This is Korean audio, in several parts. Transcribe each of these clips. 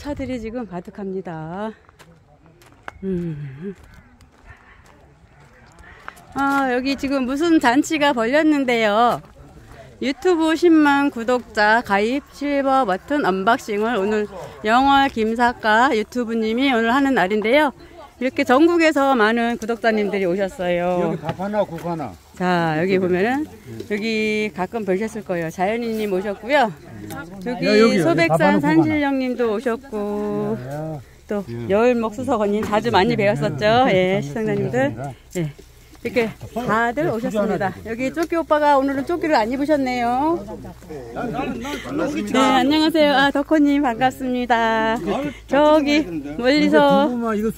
차들이 지금 가득합니다. 여기 지금 무슨 잔치가 벌렸는데요. 유튜브 10만 구독자 가입 실버 버튼 언박싱을 오늘 영월 김사과 유튜브님이 오늘 하는 날인데요. 이렇게 전국에서 많은 구독자님들이 오셨어요. 여기 밥 하나 국 하나. 자, 여기 보면은 여기 가끔 보셨을 거예요. 자연이님 오셨고요. 여기 소백산 산신령님도 오셨고 또 여울목수석원님 자주 많이 배웠었죠. 예, 시청자님들. 예. 이렇게 다들 오셨습니다. 여기 쪼끼 오빠가 오늘은 쪼끼를 안 입으셨네요. 네, 안녕하세요. 아, 덕호님 반갑습니다. 저기 멀리서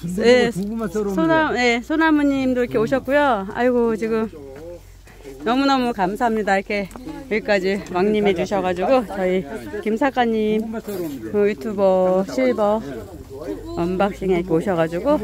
소나무님도 이렇게 오셨고요. 아이고 지금 너무너무 감사합니다. 이렇게 여기까지 왕림해 주셔가지고 저희 김사과님 유튜버 실버 언박싱에 이렇게 오셔가지고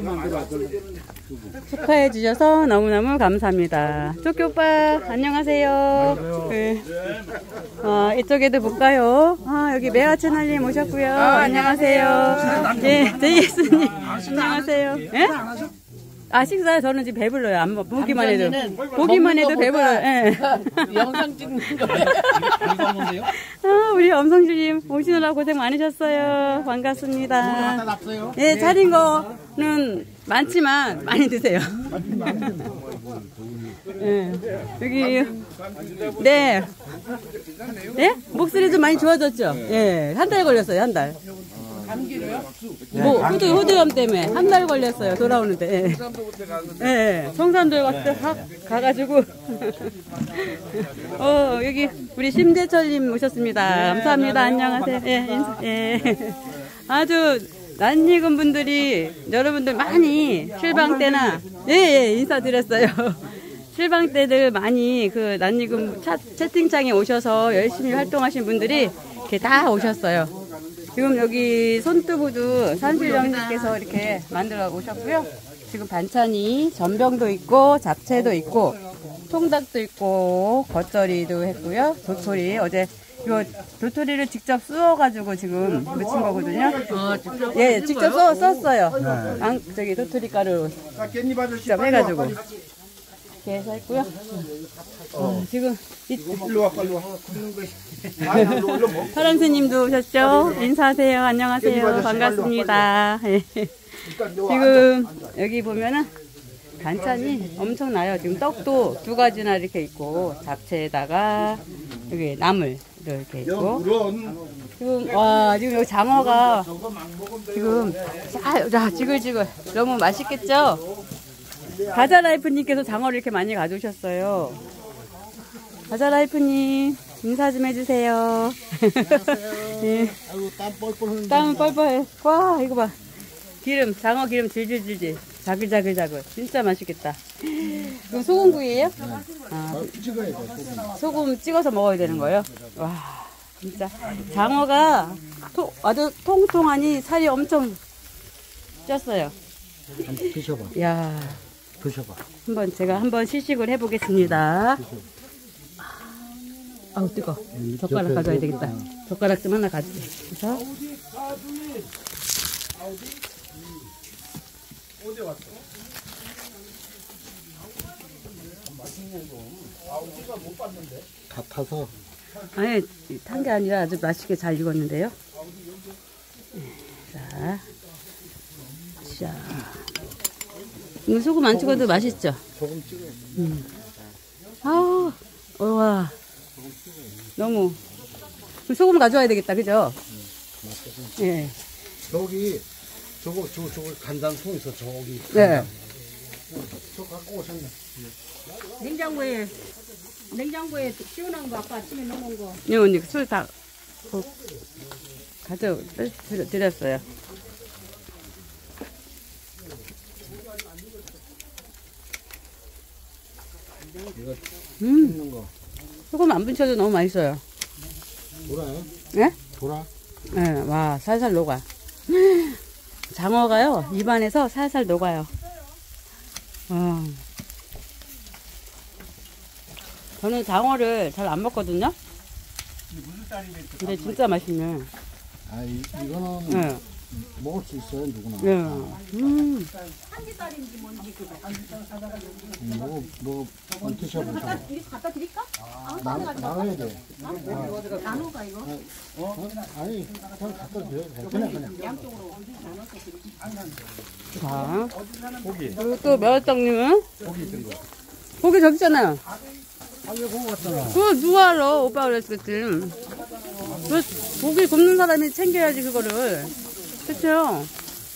축하해 주셔서 너무너무 감사합니다. 쪼끼 오빠 안녕하세요. 네. 이쪽에도 볼까요? 여기 매화 채널님 오셨고요. 안녕하세요. 네, 제이스님 안녕하세요. 예? 식사 저는 지금 배불러요. 안 보기만 해도 배불러요. 예. 영상 찍는 거예요. 우리 엄성주님 오시느라 고생 많으셨어요. 반갑습니다. 네, 차린 거는 많지만 많이 드세요. 네, 여기 네, 목소리 좀 많이 좋아졌죠. 예, 한 달 걸렸어요. 한 달. 감기로요? 호두염 때문에 한 달 걸렸어요. 돌아오는데. 예. 청산도에 가가지고. 여기 우리 심재철님 오셨습니다. 감사합니다. 안녕하세요. 예. 아주 낯익은 분들이 여러분들 많이 실방 때나 인사드렸어요. 실방 때들 많이 그 낯익은 채팅창에 오셔서 열심히 활동하신 분들이 이렇게 다 오셨어요. 지금 여기 손두부도 산신령님께서 이렇게 만들어 오셨고요. 지금 반찬이 전병도 있고 잡채도 있고 통닭도 있고 겉절이도 했고요. 도토리 어제 이거 도토리를 직접 쑤어가지고 지금 묻힌 거거든요. 예, 직접 썼어요. 저기 도토리 가루 직접 해가지고 이렇게 해서 했고요. 지금 파랑새님도 오셨죠? 인사하세요. 안녕하세요. 반갑습니다. 지금 여기 보면은 반찬이 엄청나요. 지금 떡도 2가지나 이렇게 있고 잡채에다가 여기 나물도 이렇게 있고 지금 지금 여기 장어가 지금 지글지글 너무 맛있겠죠? 가자라이프님께서 장어를 이렇게 많이 가져오셨어요. 가자라이프님 인사 좀 해주세요. 예. 땀 뻘뻘해. 와 이거 봐. 장어 기름 질질질질 자글자글 진짜 맛있겠다. 그럼 소금구이에요? 소금 찍어서 먹어야 되는 거예요? 와 진짜 장어가 아주 통통하니 살이 엄청 쪘어요. 드셔봐. 야, 드셔봐. 제가 한번 시식을 해보겠습니다. 아우 뜨거. 젓가락 가져야 되겠다. 젓가락 좀 하나 가져서. 다 타서. 아니 탄 게 아니라 아주 맛있게 잘 익었는데요. 자. 소금 안 찍어도 맛있죠? 소금 찍어요. 와. 너무. 소금 가져와야 되겠다, 그죠? 예. 저기, 저거 간장통 있어, 저기. 네. 저거 갖고 오셨네. 냉장고에 시원한 거 아까 아침에 넣은 거. 네, 언니, 술 다 드렸어요. 이거 씹는 거. 소금 안 붙여도 너무 맛있어요. 돌아요? 예? 돌아? 네, 와, 살살 녹아. 장어가요, 입안에서 살살 녹아요. 저는 장어를 잘 안 먹거든요. 근데 진짜 맛있네. 이거는 네. 먹을 수 있어요, 누구나. 네. 뭐, 드셔보세요. 갖다 드릴까? 나눠야 돼. 나눠가 이거. 아니, 그냥 갖다 드려도 돼. 그냥. 양쪽으로. 자, 그리고 또 매화떡님은? 고기 저기 있잖아요. 아니, 그거 같잖아. 그거 누가 알아? 오빠가 그랬겠지. 그 고기 굽는 사람이 챙겨야지, 그거를. 그쵸?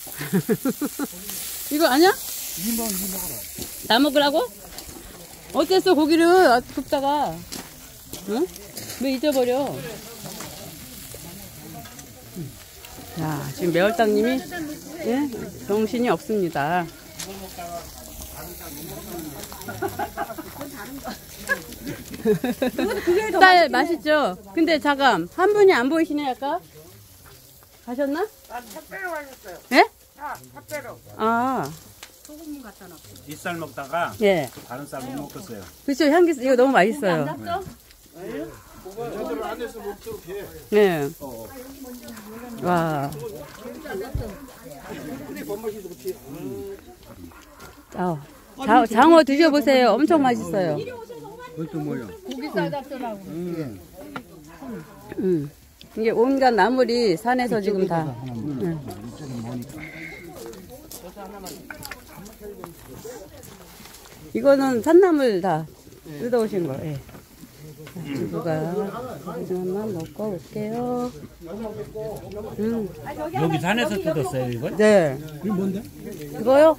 이거 아니야? 나 먹으라고? 어땠어, 고기를 굽다가? 응? 왜 잊어버려? 자, 지금 매월당님이, 예? 정신이 없습니다. 딸 맛있죠? 근데 잠깐, 한 분이 안 보이시네, 아까? 가셨나? 팥배로 가셨어요. 예? 팥배로. 아, 소금 갖다 놔. 이 쌀 먹다가 예. 다른 쌀 못 먹겠어요. 그쵸, 향기, 이거 너무 맛있어요. 네. 와. 장어 드셔보세요. 엄청 맛있어요. 그것도 뭐야? 고기 싸잡더라고. 이게 온갖 나물이 산에서 지금 다. 이거는 산나물 다 뜯어오신 거예요. 두부가 한번 먹고 올게요. 여기 산에서 뜯었어요, 이걸? 네. 이게 뭔데? 이거요?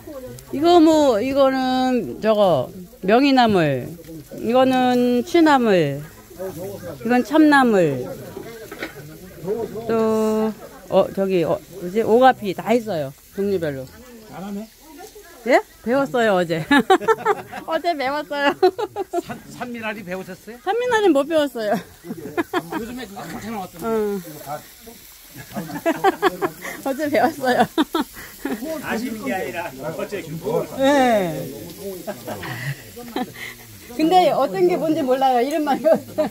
이거는 저거 명이나물. 이거는 취나물. 이건 참나물. 또 뭐지? 오가피 다 있어요. 종류별로. 잘하네. 예? 배웠어요, 어제. 어제 배웠어요. 산미나리 배우셨어요? 산미나리는 못 배웠어요. 요즘에 그거 한참 나왔던데. 어제 배웠어요. 아시는 게 아니라 어째 김포. 네. 근데 어떤 게 뭔지 몰라요. 이름만 배웠어요.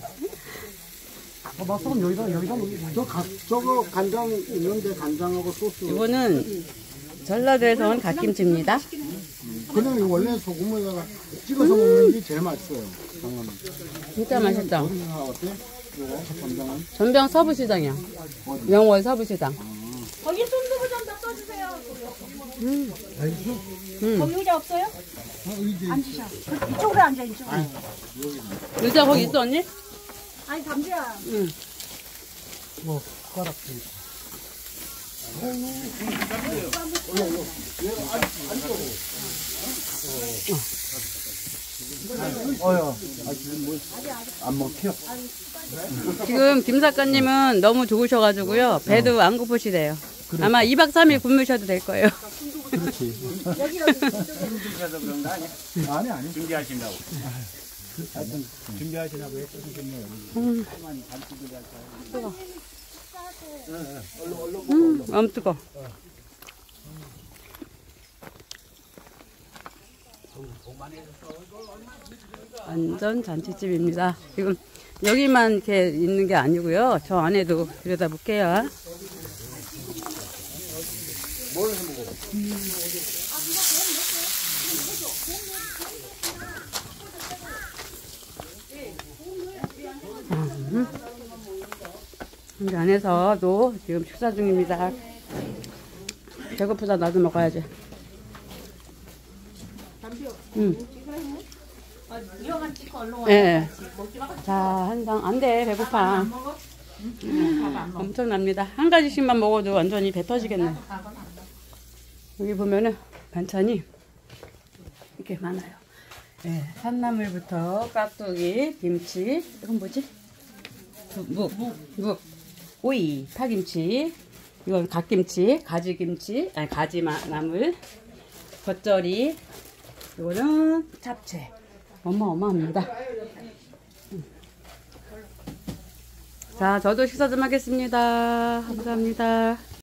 막상 여기다 저거 간장 있는데 간장하고 소스. 이거는 전라도에서 온 갓김치입니다. 그냥 이거 원래 소금에다가 찍어서 먹는 게 제일 맛있어요. 장어는. 진짜 맛있다. 어디가 어때? 이거 간장은? 전병 서부시장이요. 영월 서부시장. 거기 순두부 좀 더 떠주세요. 거기 의자 없어요? 앉으셔. 이쪽으로 앉아, 이쪽으로. 의자 거기 있어, 언니? 아니, 담배야. 응. 뭐 숟가락. 안 먹혀. 지금 김 작가님은 너무 좋으셔가지고요. 배도 안 고프시대요. 아마 2박 3일 굶으셔도 될 거예요. 그렇지. 준비하셔서 그런 거 아니야? 아니. 준비하신다고. 하여튼 준비하시라고 했거든요. 뜨거. 너무 뜨거. 완전 잔치집입니다. 지금 여기만 이렇게 있는 게 아니고요. 저 안에도 들여다볼게요. 여기 안에서도 지금 식사 중입니다. 배고프다. 나도 먹어야지. 예. 자, 한 상. 안 돼. 배고파. 엄청납니다. 한 가지씩만 먹어도 완전히 배 터지겠네. 여기 보면은 반찬이 이렇게 많아요. 예. 산나물부터 깍두기, 김치, 이건 뭐지? 묵, 오이, 파김치, 이건 갓김치, 가지김치, 아니 가지나물, 겉절이, 이거는 잡채. 어마어마합니다. 자, 저도 식사 좀 하겠습니다. 감사합니다.